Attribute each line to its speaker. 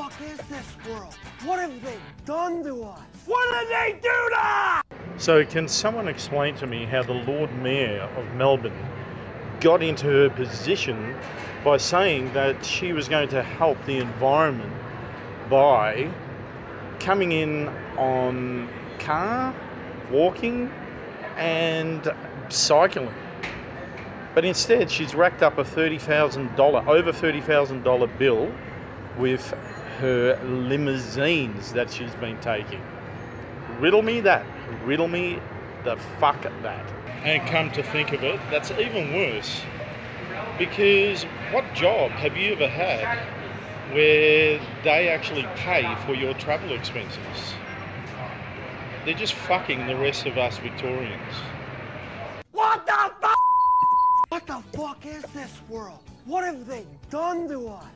Speaker 1: fuck is this world? What have they done to us?
Speaker 2: What did they do to us? So can someone explain to me how the Lord Mayor of Melbourne got into her position by saying that she was going to help the environment by coming in on car, walking and cycling? But instead she's racked up a over $30,000 bill with her limousines that she's been taking. Riddle me that. Riddle me the fuck that. And come to think of it, that's even worse. Because what job have you ever had where they actually pay for your travel expenses? They're just fucking the rest of us Victorians.
Speaker 1: What the fuck? What the fuck is this world? What have they done to us?